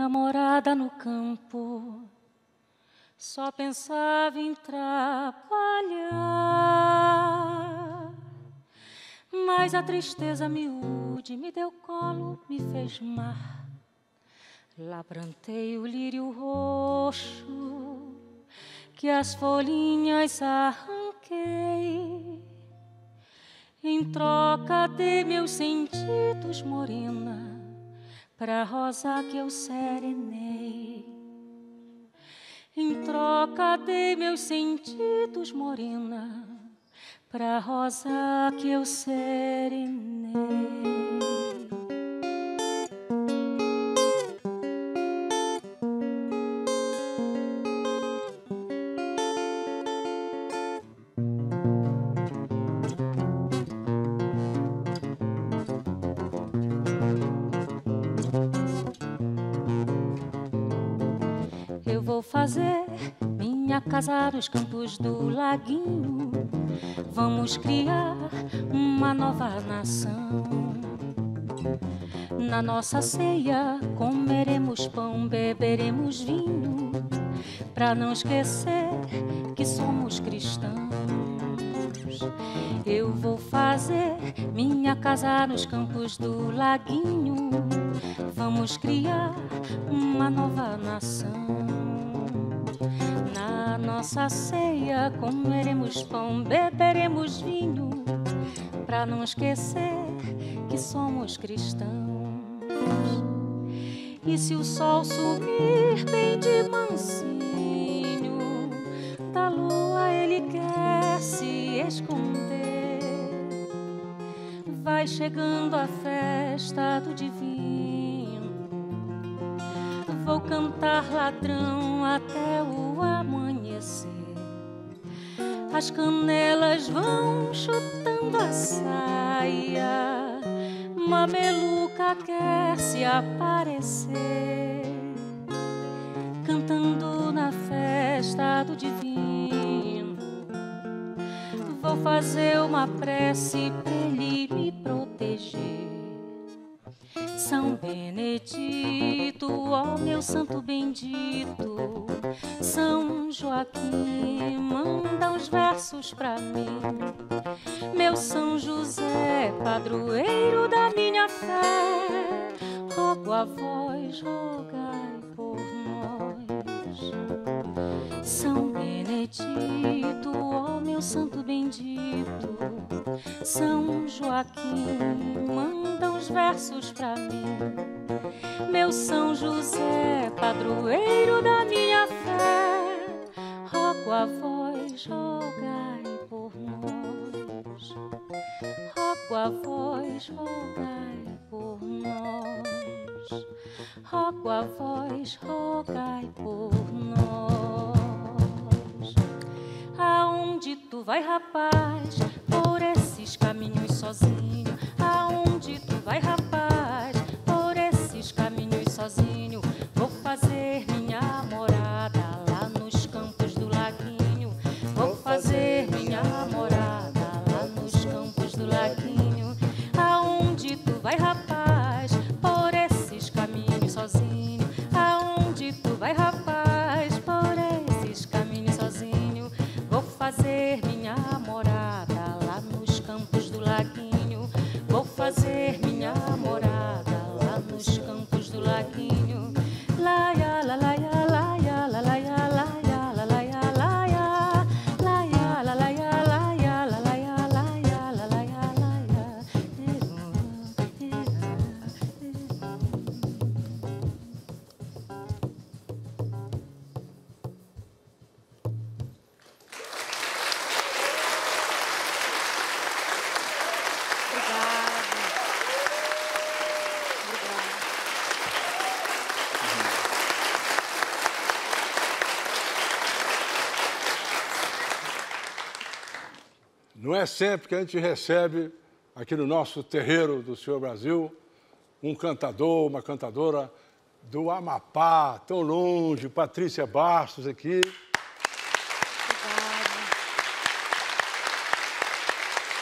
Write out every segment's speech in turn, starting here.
minha morada no campo, só pensava em trabalhar. Mas a tristeza miúde me deu colo, me fez mar. Lá plantei o lírio roxo, que as folhinhas arranquei. Em troca de meus sentidos, morena, pra rosa que eu serenei. Em troca de meus sentidos, morena, pra rosa que eu serenei. Eu vou fazer minha casa nos campos do laguinho. Vamos criar uma nova nação. Na nossa ceia comeremos pão, beberemos vinho, pra não esquecer que somos cristãos. Eu vou fazer minha casa nos campos do laguinho. Vamos criar uma nova nação. Na nossa ceia comeremos pão, beberemos vinho, pra não esquecer que somos cristãos. E se o sol sumir bem de mansinho, da lua ele quer se esconder, vai chegando a festa do divino. Vou cantar ladrão até o amanhecer. As canelas vão chutando a saia, mameluca quer se aparecer, cantando na festa do divino. Vou fazer uma prece pra ele me proteger. São Benedito, ó meu santo bendito, São Joaquim, manda uns versos pra mim. Meu São José, padroeiro da minha fé, rogo a vós, rogai por nós. São Benedito, ó meu santo bendito, São Joaquim, manda uns versos pra mim. Meu São José, padroeiro da minha fé, rogo a vós, rogai por nós. Rogo a vós, rogai por nós. Rogo a vós, rogai por nós. Aonde tu vai, rapaz, por esses caminhos sozinho? Aonde tu vai, rapaz, por esses caminhos sozinho? Vou fazer minha morada lá nos campos do laguinho. Vou fazer minha morada lá nos campos do laguinho. Aonde tu vai, rapaz, por esses caminhos sozinho? Aonde tu vai, rapaz, por esses caminhos sozinho? Vou fazer minha morada lá nos campos do laguinho. Vou fazer minha morada lá nos campos do laguinho. Laia, la, laia, laia, la, laia, laia, la, laia, laia, laia, la, laia, laia, la, laia, laia, la, laia, laia. Não é sempre que a gente recebe aqui no nosso terreiro do Senhor Brasil um cantador, uma cantadora do Amapá, tão longe, Patrícia Bastos aqui.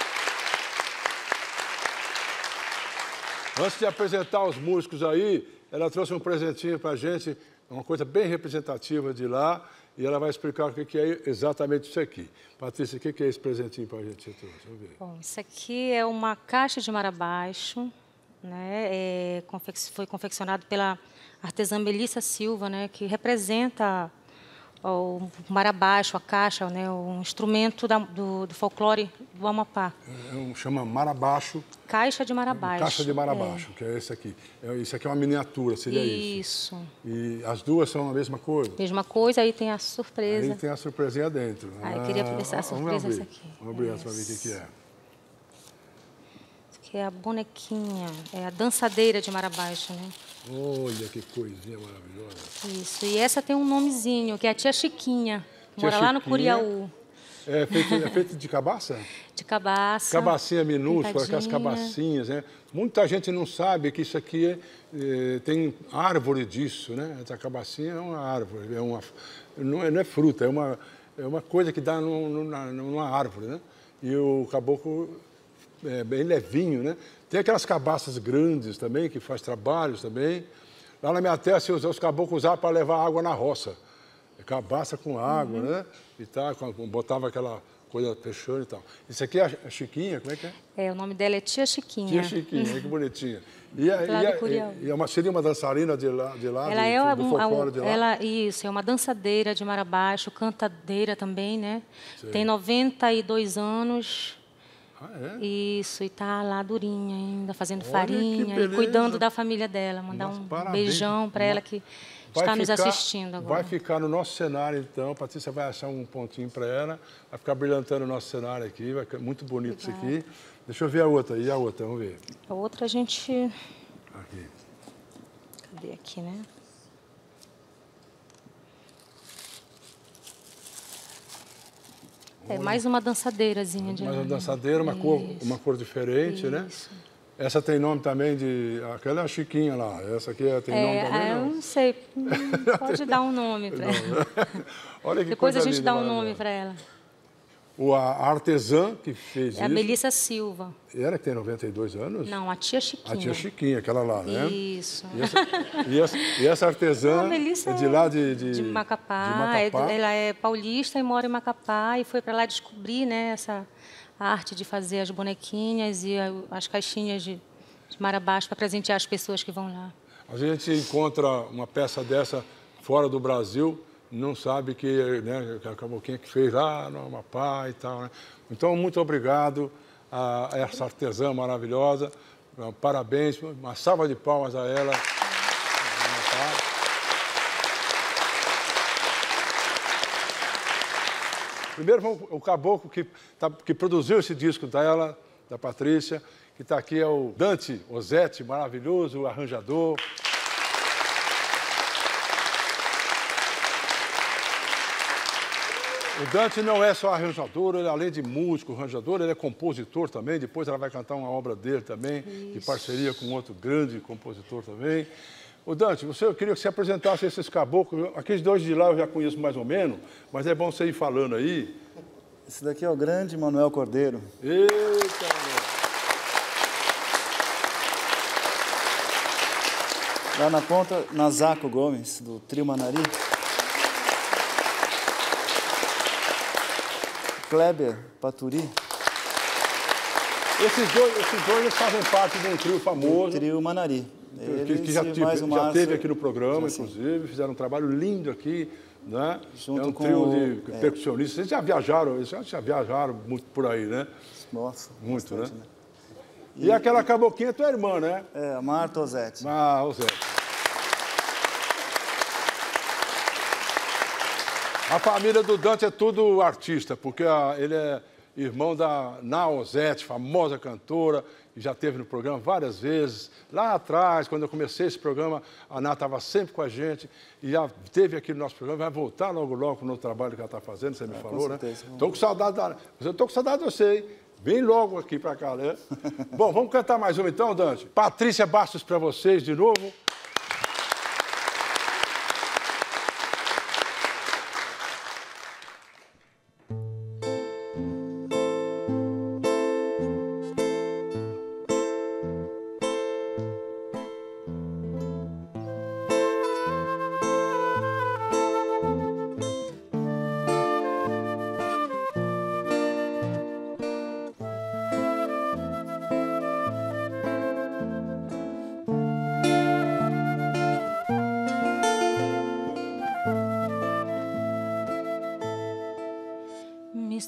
Antes de apresentar os músicos aí, ela trouxe um presentinho para a gente, uma coisa bem representativa de lá, e ela vai explicar o que é exatamente isso aqui. Patrícia, o que é esse presentinho para a gente? Vamos ver. Bom, isso aqui é uma caixa de marabaixo, né? Foi confeccionado pela artesã Melissa Silva, né? Que representa o marabaixo, a caixa, né? Um instrumento do folclore do Amapá. Chama marabaixo. Caixa de marabaixo. Caixa de marabaixo, que é esse aqui. Isso aqui é uma miniatura, seria isso? Isso. E as duas são a mesma coisa? Mesma coisa, aí tem a surpresa. Aí tem a surpresinha dentro. Aí eu queria começar a surpresa essa aqui. Vamos abrir essa para ver o que é. Isso aqui é a bonequinha, é a dançadeira de marabaixo, né? Olha que coisinha maravilhosa. Isso, e essa tem um nomezinho, que é a Tia Chiquinha, que mora lá no Chiquinha. Curiaú. É feito de cabaça? De cabaça. Cabacinha minúscula, aquelas pintadinha. cabacinhas, né? Muita gente não sabe que isso aqui tem árvore disso, né? Essa cabacinha é uma árvore, não é fruta, é uma coisa que dá numa árvore, né? E o caboclo é bem levinho, né? Tem aquelas cabaças grandes também, que faz trabalhos também. Lá na minha terra, os caboclos usavam para levar água na roça. Cabaça com água, né? E tal, botava aquela coisa fechando e tal. Isso aqui é a Chiquinha, como é que é? O nome dela é Tia Chiquinha. Tia Chiquinha, que bonitinha. Seria uma dançarina de lá do folclore de lá? Isso, é uma dançadeira de marabaixo, cantadeira também, né? Sei. Tem 92 anos. Ah, é? Isso, e tá lá durinha ainda, fazendo Olha, farinha que e beleza. cuidando da família dela. Mandar Nossa, um parabéns. beijão para ela que está nos assistindo agora. Vai ficar no nosso cenário, então. A Patrícia vai achar um pontinho para ela. Vai ficar brilhantando o nosso cenário aqui. Vai ficar muito bonito isso aqui. Deixa eu ver a outra. E a outra? Vamos ver. A outra a gente... Aqui. Cadê aqui, né? É mais uma dançadeirazinha de Mais uma lá, dançadeira, uma cor diferente, né? Essa tem nome também de... Aquela é a Chiquinha lá. Essa aqui tem nome também, eu não sei. Pode dar um nome para ela. Olha que Depois coisa a gente linda, dá um nome para ela. A artesã que fez isso... É a Melissa Silva. Ela que tem 92 anos? Não, a Tia Chiquinha. A Tia Chiquinha, aquela lá, né? Isso. E essa artesã A Melissa é de lá de Macapá. Ela é paulista e mora em Macapá e foi para lá descobrir, né, essa arte de fazer as bonequinhas e as caixinhas de marabaixo para presentear as pessoas que vão lá. A gente encontra uma peça dessa fora do Brasil, não sabe que, né, a caboclinha que fez lá no Amapá e tal, né? Então, muito obrigado a essa artesã maravilhosa. Parabéns, uma salva de palmas a ela. Primeiro, o caboclo que produziu esse disco dela, da Patrícia, que está aqui, é o Dante Ozzetti, maravilhoso, arranjador. O Dante não é só arranjador, ele, além de músico, arranjador, ele é compositor também. Depois ela vai cantar uma obra dele também, de parceria com outro grande compositor também. O Dante, eu queria que você apresentasse esses caboclos. Aqueles dois de lá eu já conheço mais ou menos, mas é bom você ir falando aí. Esse daqui é o grande Manuel Cordeiro. Eita, meu. Lá na ponta, Nazaco Gomes, do Trio Manari. Kleber Paturi. Esses dois fazem parte de um trio famoso. Trio Manari. Que já teve aqui no programa, inclusive, fizeram um trabalho lindo aqui, né? Junto é um trio de percussionistas. Vocês já viajaram muito por aí, né? Nossa, muito, bastante, né? E aquela caboclinha é tua irmã, né? É, a Marta Ozzetti. Ozzetti. A família do Dante é tudo artista, porque ele é irmão da Ná Ozzetti, famosa cantora, que já esteve no programa várias vezes. Lá atrás, quando eu comecei esse programa, a Ná estava sempre com a gente e já esteve aqui no nosso programa, vai voltar logo no trabalho que ela está fazendo, você me falou, né? Estou com saudade estou com saudade de você, hein? Vem logo aqui para cá, né? Bom, vamos cantar mais uma então, Dante? Patrícia Bastos para vocês de novo.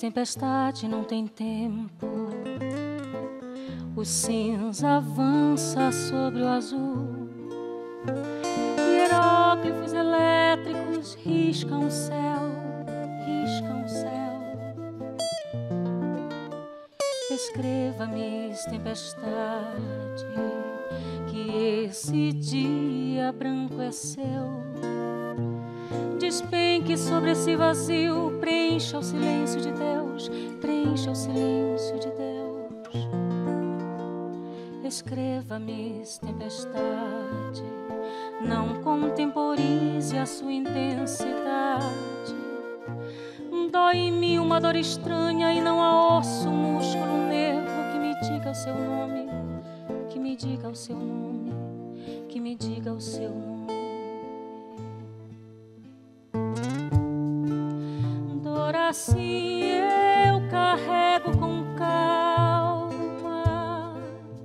tempestade não tem tempo. O cinza avança sobre o azul. Hieróglifos elétricos riscam o céu, riscam o céu. Escreva, Miss Tempestade, que esse dia branco é seu. Despenque sobre esse vazio, preencha o silêncio de Deus, preencha o silêncio de Deus. Escreva, Miss Tempestade, não contemporize a sua intensidade. Dói em mim uma dor estranha e não há osso, músculo, nervo que me diga o seu nome, que me diga o seu nome, que me diga o seu nome. Dor assim eu carrego com calma,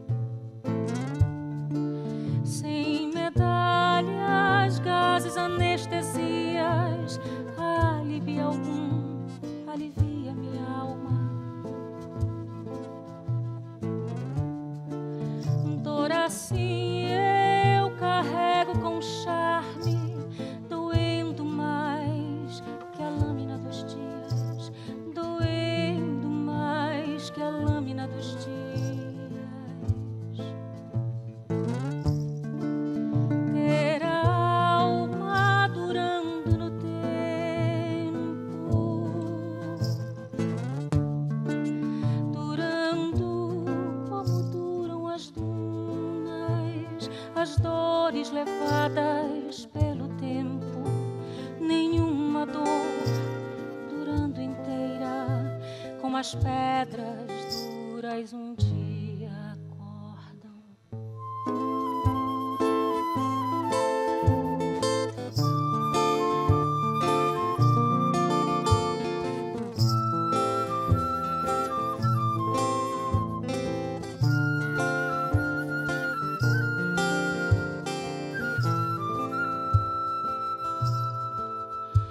sem medalhas, gases, anestesias, alívio algum, alivia minha alma. Dor assim eu carrego com charme, doendo mais que a lâmina dos dias, doendo mais que a lâmina dos dias. Ter a alma durando no tempo, durando como duram as dunas, as dores levadas pelo tempo. Nenhuma dor durando inteira, como as pedras duras um dia acordam.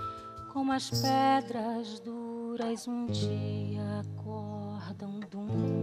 Como as pedras duras um dia acordam. Dum.